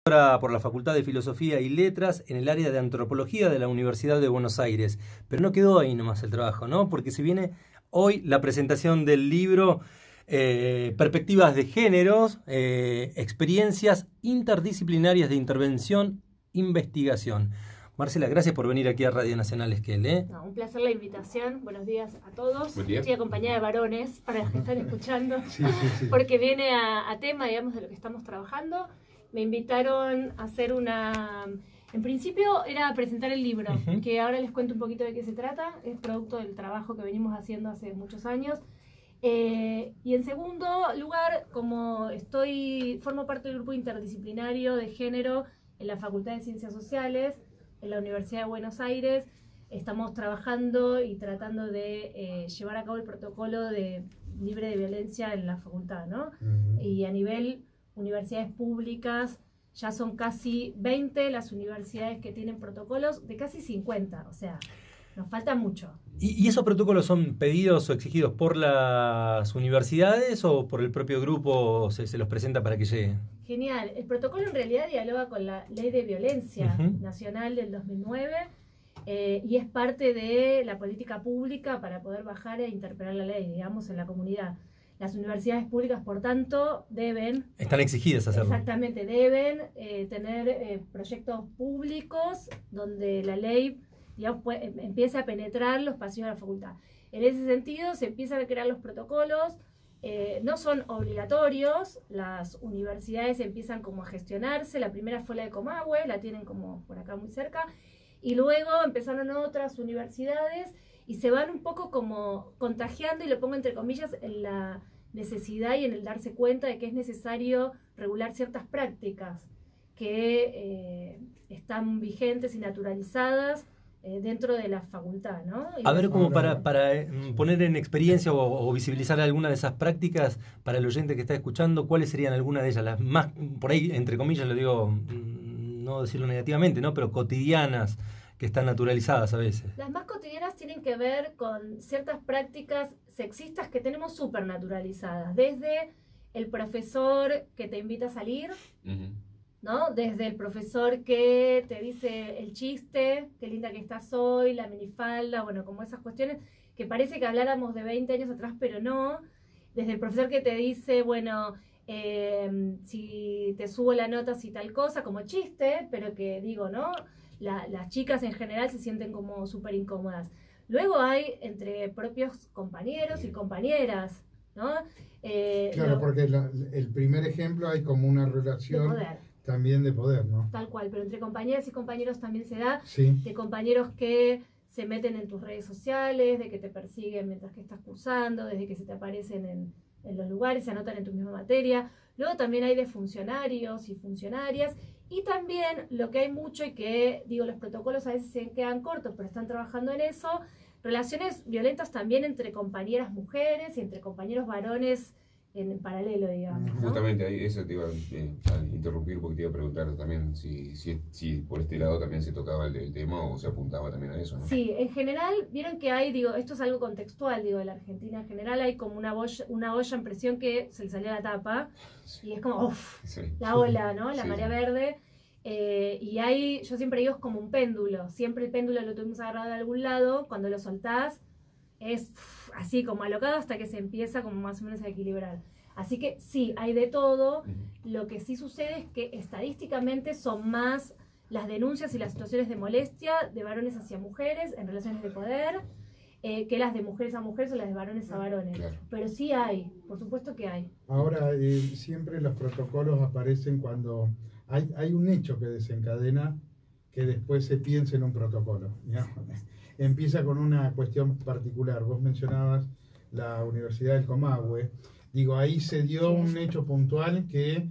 Por la Facultad de Filosofía y Letras en el área de Antropología de la Universidad de Buenos Aires. Pero no quedó ahí nomás el trabajo, ¿no? Porque se viene hoy la presentación del libro Perspectivas de Géneros, experiencias interdisciplinarias de intervención, investigación. Marcela, gracias por venir aquí a Radio Nacional Esquel. No, un placer la invitación. Buenos días a todos. Buen día. Estoy acompañada de varones para los que están escuchando, Sí. porque viene a tema, digamos, de lo que estamos trabajando. Me invitaron a hacer en principio era presentar el libro, que ahora les cuento un poquito de qué se trata. Es producto del trabajo que venimos haciendo hace muchos años. Y en segundo lugar, como formo parte del grupo interdisciplinario de género en la Facultad de Ciencias Sociales, en la Universidad de Buenos Aires, estamos trabajando y tratando de llevar a cabo el protocolo libre de violencia en la facultad, ¿no? Y a nivel universidades públicas, ya son casi 20 las universidades que tienen protocolos, de casi 50, o sea, nos falta mucho. ¿Y esos protocolos son pedidos o exigidos por las universidades o por el propio grupo se los presenta para que lleguen? Genial, el protocolo en realidad dialoga con la Ley de Violencia Nacional del 2009 y es parte de la política pública para poder bajar e interpretar la ley, digamos, en la comunidad. Las universidades públicas, por tanto, están exigidas a hacerlo. Exactamente, deben tener proyectos públicos donde la ley, digamos, empiece a penetrar los pasillos de la facultad. En ese sentido, se empiezan a crear los protocolos, no son obligatorios, las universidades empiezan como a gestionarse. La primera fue la de Comahue, la tienen como por acá muy cerca, y luego empezaron otras universidades, y se van un poco como contagiando, y lo pongo entre comillas, en la necesidad y en el darse cuenta de que es necesario regular ciertas prácticas que están vigentes y naturalizadas dentro de la facultad, ¿no? A ver, como para poner en experiencia o visibilizar alguna de esas prácticas para el oyente que está escuchando, ¿cuáles serían algunas de ellas? Las más, por ahí, entre comillas, lo digo, no decirlo negativamente, ¿no? Pero cotidianas, que están naturalizadas a veces. Las más cotidianas tienen que ver con ciertas prácticas sexistas que tenemos súper naturalizadas, desde el profesor que te invita a salir, ¿no? Desde el profesor que te dice el chiste, qué linda que estás hoy, la minifalda, bueno, como esas cuestiones que parece que habláramos de 20 años atrás, pero no. Desde el profesor que te dice, bueno, si te subo la nota, si tal cosa, como chiste, pero que digo, ¿no? Las chicas en general se sienten como súper incómodas. Luego hay entre propios compañeros y compañeras, ¿no? Claro, porque el primer ejemplo hay como una relación también de poder, ¿no? Tal cual, pero entre compañeras y compañeros también se da, sí. De compañeros que se meten en tus redes sociales, de que te persiguen mientras que estás cursando, desde que se te aparecen en los lugares, se anotan en tu misma materia. Luego también hay de funcionarios y funcionarias. Y también lo que hay mucho y que, digo, los protocolos a veces se quedan cortos, pero están trabajando en eso, relaciones violentas también entre compañeras mujeres y entre compañeros varones en paralelo, digamos, ¿no? Justamente ahí eso te iba a interrumpir porque te iba a preguntar también si por este lado también se tocaba el tema o se apuntaba también a eso, ¿no? Sí, en general, vieron que hay, digo, esto es algo contextual, digo, de la Argentina en general hay como una olla en presión que se le salió la tapa y es como, uff, la ola, ¿no? La marea verde. Y hay, yo siempre digo, es como un péndulo, siempre el péndulo lo tuvimos agarrado de algún lado, cuando lo soltás es así como alocado hasta que se empieza como más o menos a equilibrar. Así que sí, hay de todo. Lo que sí sucede es que estadísticamente son más las denuncias y las situaciones de molestia de varones hacia mujeres en relaciones de poder que las de mujeres a mujeres o las de varones a varones. Claro. Pero sí hay, por supuesto que hay. Ahora, siempre los protocolos aparecen cuando hay un hecho que desencadena que después se piense en un protocolo, ¿no? Empieza con una cuestión particular. Vos mencionabas la Universidad del Comahue. Digo, ahí se dio un hecho puntual que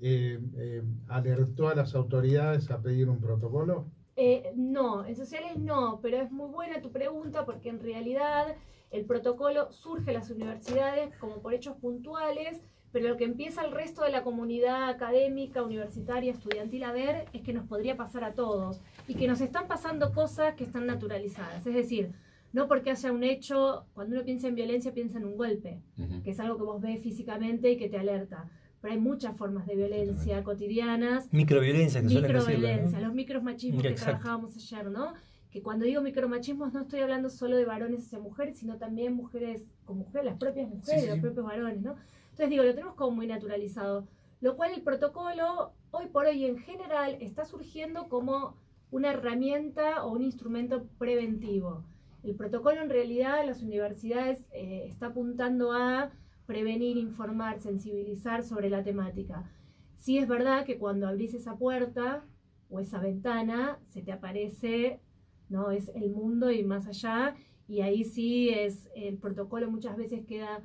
alertó a las autoridades a pedir un protocolo. No, en sociales no, pero es muy buena tu pregunta porque en realidad el protocolo surge en las universidades como por hechos puntuales, pero lo que empieza el resto de la comunidad académica, universitaria, estudiantil a ver es que nos podría pasar a todos y que nos están pasando cosas que están naturalizadas. Es decir, no porque haya un hecho, cuando uno piensa en violencia piensa en un golpe, que es algo que vos ves físicamente y que te alerta. pero hay muchas formas de violencia cotidianas. Microviolencia, que suelen decirlo, Microviolencia, ¿no? los micromachismos que trabajábamos ayer, ¿no? Que cuando digo micromachismos no estoy hablando solo de varones hacia mujeres, sino también mujeres con mujeres, las propias mujeres, los propios varones, ¿no? Entonces digo, lo tenemos como muy naturalizado, lo cual el protocolo hoy por hoy en general está surgiendo como una herramienta o un instrumento preventivo. El protocolo en realidad en las universidades está apuntando a prevenir, informar, sensibilizar sobre la temática. Sí es verdad que cuando abrís esa puerta o esa ventana, se te aparece, ¿no? Es el mundo y más allá, y ahí sí es el protocolo muchas veces queda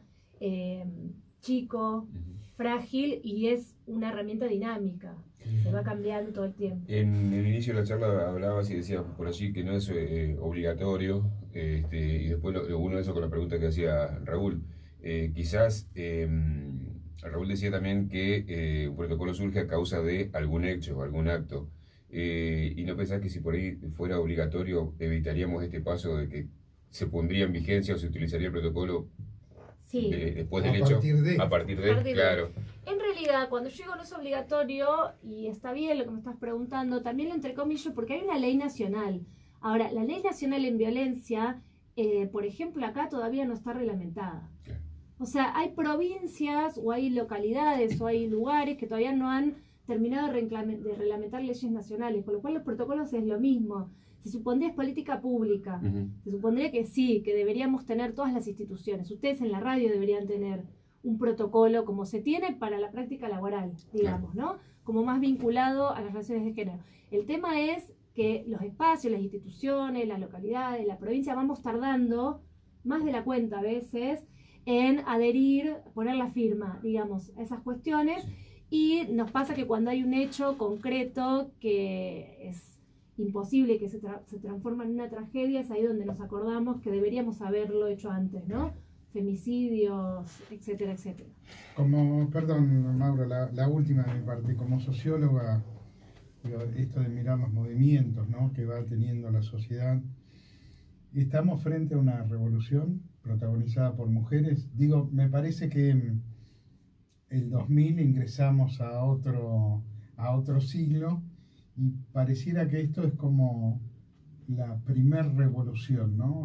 chico, frágil, y es una herramienta dinámica. Se va cambiando todo el tiempo. En el inicio de la charla hablabas y decías por allí que no es obligatorio, y después lo uno de eso con la pregunta que hacía Raúl. Quizás Raúl decía también que un protocolo surge a causa de algún hecho, algún acto. ¿Y no pensás que si por ahí fuera obligatorio evitaríamos este paso de que se pondría en vigencia o se utilizaría el protocolo después del hecho? A partir de, claro. En realidad, cuando yo digo no es obligatorio, y está bien lo que me estás preguntando, también lo entrecomillo porque hay una ley nacional. Ahora, la ley nacional en violencia, por ejemplo, acá todavía no está reglamentada. O sea, hay provincias o hay localidades o hay lugares que todavía no han terminado de reglamentar leyes nacionales, con lo cual los protocolos es lo mismo. Se supondría es política pública. Se supondría que sí, que deberíamos tener todas las instituciones. Ustedes en la radio deberían tener un protocolo como se tiene para la práctica laboral, digamos, ¿no? Como más vinculado a las relaciones de género. El tema es que los espacios, las instituciones, las localidades, la provincia, vamos tardando más de la cuenta a veces en adherir, poner la firma, digamos, a esas cuestiones, y nos pasa que cuando hay un hecho concreto que es imposible, que se transforma en una tragedia, es ahí donde nos acordamos que deberíamos haberlo hecho antes, ¿no? Femicidios, etcétera, etcétera. Perdón, Mauro, la última de mi parte, como socióloga, esto de mirar los movimientos, ¿no?, que va teniendo la sociedad, ¿estamos frente a una revolución protagonizada por mujeres? Digo, me parece que en el 2000 ingresamos a otro siglo y pareciera que esto es como la primer revolución, ¿no?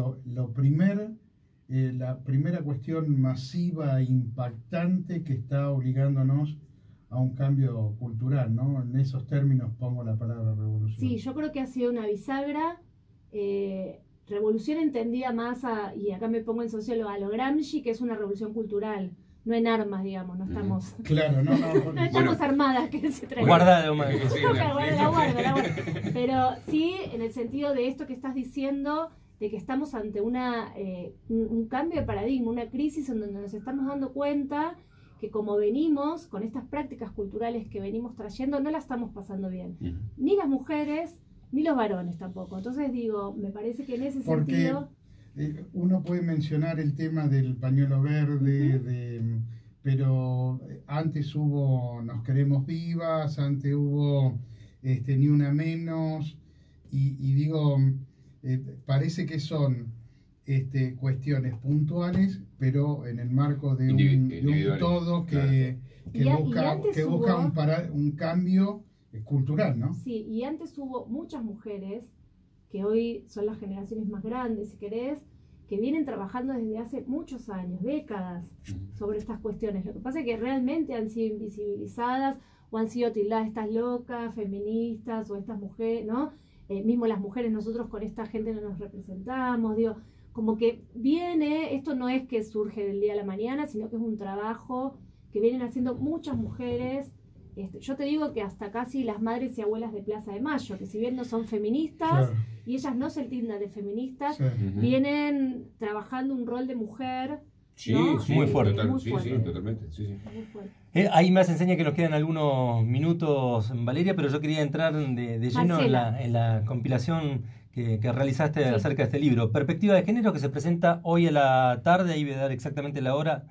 La primera cuestión masiva e impactante que está obligándonos a un cambio cultural, ¿no? En esos términos pongo la palabra revolución. Sí, yo creo que ha sido una bisagra. Revolución entendía más y acá me pongo en sociólogo, a lo Gramsci, que es una revolución cultural, no en armas, digamos, no estamos... Claro, no estamos armadas, que se trae. Guarda, la guarda. Pero sí, en el sentido de esto que estás diciendo, de que estamos ante un cambio de paradigma, una crisis en donde nos estamos dando cuenta que como venimos, con estas prácticas culturales que venimos trayendo, no la estamos pasando bien. Ni las mujeres, ni los varones tampoco. Entonces digo, me parece que en ese sentido... uno puede mencionar el tema del pañuelo verde, pero antes hubo Nos Queremos Vivas, antes hubo Ni Una Menos, y digo, parece que son cuestiones puntuales, pero en el marco de un todo que busca un cambio cultural, ¿no? Sí, y antes hubo muchas mujeres, que hoy son las generaciones más grandes, si querés, que vienen trabajando desde hace muchos años, décadas, sobre estas cuestiones. Lo que pasa es que realmente han sido invisibilizadas o han sido tildadas estas locas, feministas o estas mujeres, ¿no? Mismo las mujeres, nosotros con esta gente no nos representamos, digo, como que viene, esto no es que surge del día a la mañana, sino que es un trabajo que vienen haciendo muchas mujeres. Yo te digo que hasta casi las madres y abuelas de Plaza de Mayo, que si bien no son feministas, claro, y ellas no se tildan de feministas, vienen trabajando un rol de mujer. Sí, ¿no? Muy fuerte. Totalmente. Muy fuerte. Ahí me enseña que nos quedan algunos minutos, Valeria, pero yo quería entrar de lleno en la compilación que realizaste acerca de este libro. Perspectiva de Género, que se presenta hoy a la tarde, ahí voy a dar exactamente la hora,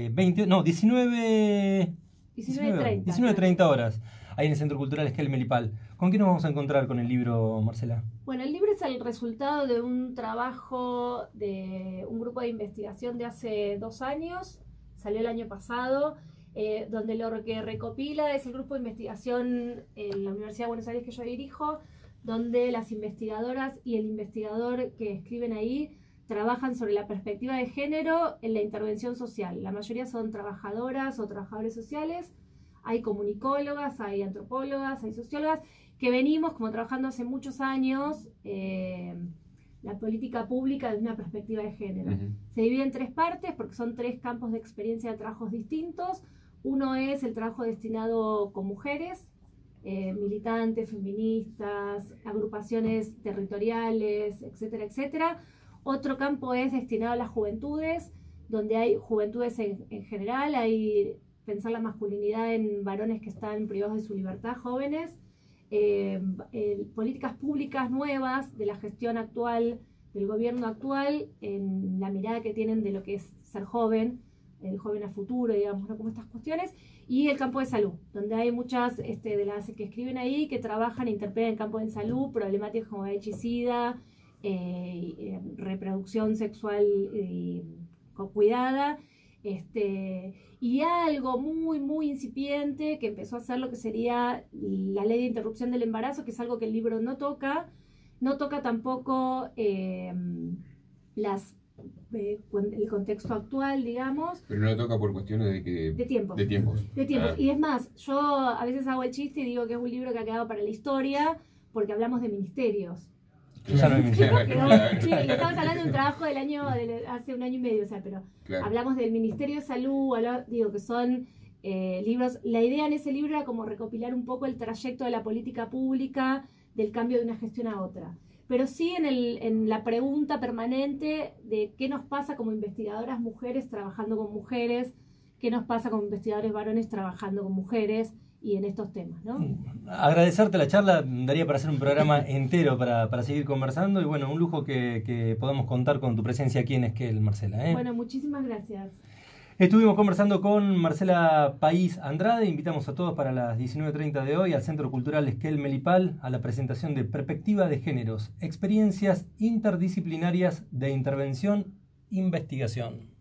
19:30 horas, ahí en el Centro Cultural Esquel Melipal. ¿Con qué nos vamos a encontrar con el libro, Marcela? Bueno, el libro es el resultado de un trabajo de un grupo de investigación de hace 2 años, salió el año pasado, donde lo que recopila es el grupo de investigación en la Universidad de Buenos Aires que yo dirijo, donde las investigadoras y el investigador que escriben ahí trabajan sobre la perspectiva de género en la intervención social. La mayoría son trabajadoras o trabajadores sociales, hay comunicólogas, hay antropólogas, hay sociólogas, que venimos como trabajando hace muchos años la política pública desde una perspectiva de género. Se divide en 3 partes porque son 3 campos de experiencia de trabajos distintos. Uno es el trabajo destinado con mujeres, militantes, feministas, agrupaciones territoriales, etcétera, etcétera. Otro campo es destinado a las juventudes, donde hay juventudes en general, hay pensar la masculinidad en varones que están privados de su libertad, jóvenes, políticas públicas nuevas de la gestión actual, del gobierno actual, en la mirada que tienen de lo que es ser joven, el joven a futuro, digamos, ¿no? Como estas cuestiones, y el campo de salud, donde hay muchas de las que escriben ahí que trabajan e interpretan en campo de salud problemáticas como VIH y SIDA, reproducción sexual cuidada, y algo muy, muy incipiente que empezó a ser lo que sería la ley de interrupción del embarazo, que es algo que el libro no toca tampoco el contexto actual, digamos. Pero no lo toca por cuestiones de tiempos. De tiempos. Y es más, yo a veces hago el chiste y digo que es un libro que ha quedado para la historia porque hablamos de ministerios. Claro. Sí, y estamos hablando de un trabajo hace un año y medio, o sea, pero hablamos del Ministerio de Salud, digo que son libros. La idea en ese libro era como recopilar un poco el trayecto de la política pública, del cambio de una gestión a otra. Pero sí en la pregunta permanente de qué nos pasa como investigadoras mujeres trabajando con mujeres, qué nos pasa como investigadores varones trabajando con mujeres y en estos temas, ¿no? Agradecerte la charla, daría para hacer un programa entero para seguir conversando y bueno, un lujo que podamos contar con tu presencia aquí en Esquel, Marcela. Bueno, muchísimas gracias. Estuvimos conversando con Marcela País Andrade, invitamos a todos para las 19:30 de hoy al Centro Cultural Esquel Melipal a la presentación de Perspectiva de Géneros, experiencias interdisciplinarias de intervención, investigación.